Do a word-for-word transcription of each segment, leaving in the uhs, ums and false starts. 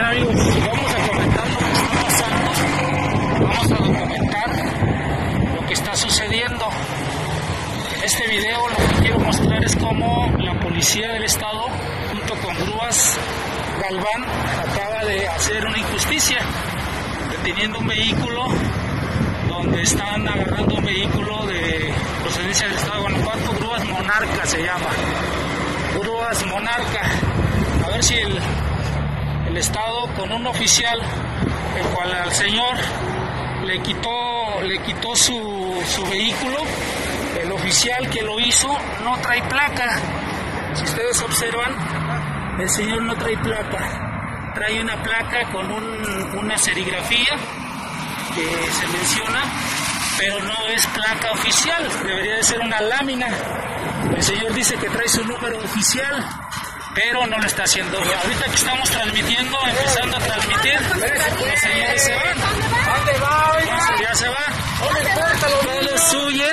amigos, vamos a comentar lo que está pasando, vamos a documentar lo que está sucediendo. En este video lo que quiero mostrar es cómo la policía del estado, junto con grúas Galván, acaba de hacer una injusticia, deteniendo un vehículo, donde están agarrando un vehículo de procedencia del estado de Guanajuato, grúas Monarca se llama, grúas Monarca. A ver si el, el estado, con un oficial, el cual al señor le quitó, le quitó su, su vehículo, el oficial que lo hizo no trae placa. Si ustedes observan, el señor no trae placa, trae una placa con un, una serigrafía que se menciona, pero no es placa oficial, debería de ser una lámina. El señor dice que trae su número oficial, pero no lo está haciendo. Ahorita que estamos transmitiendo, empezando a transmitir, los señores se van. ¿Dónde va? Entonces ya se va. Todos huyen,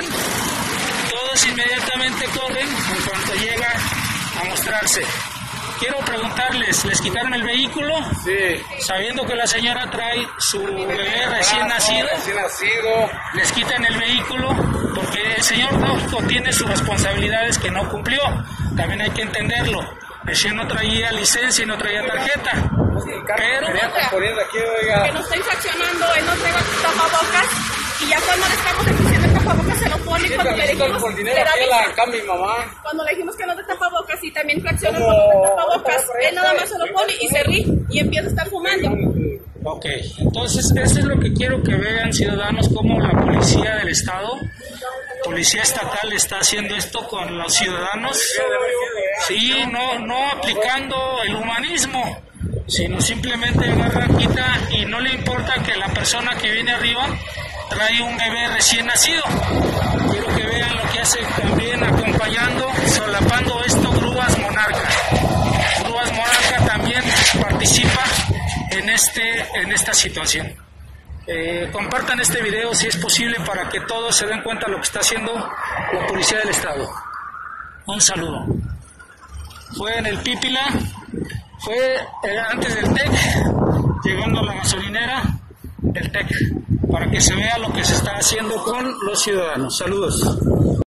todos inmediatamente corren en cuanto llega a mostrarse. Quiero preguntarles, ¿les quitaron el vehículo? Sí. Sabiendo que la señora trae su bebé recién nacido. Recién nacido. Les quitan el vehículo porque el señor lógico tiene sus responsabilidades que no cumplió. También hay que entenderlo. El señor no traía licencia y no traía tarjeta. Pero que nos está infraccionando, él no trae tapabocas y ya cuando le estamos exigiendo el tapabocas se lo pone. Cuando le dijimos por dinero aquí la acá mi mamá. Cuando le dijimos que no te tapabocas y también fracciona cuando te tapabocas, él nada más se lo pone y se ríe y empieza a estar fumando. Ok, entonces eso es lo que quiero que vean, ciudadanos, cómo la policía del estado, policía estatal, está haciendo esto con los ciudadanos. Sí, no, no aplicando el humanismo, sino simplemente agarra, quita y no le importa que la persona que viene arriba trae un bebé recién nacido. Quiero que vean lo que hace también acompañando, solapando esto, grúas Monarca. Grúas Monarca también participa en, este, en esta situación. Eh, compartan este video si es posible para que todos se den cuenta de lo que está haciendo la policía del estado. Un saludo. Fue en el Pípila, fue eh, antes del TEC, llegando a la gasolinera del TEC, para que se vea lo que se está haciendo con los ciudadanos. Saludos.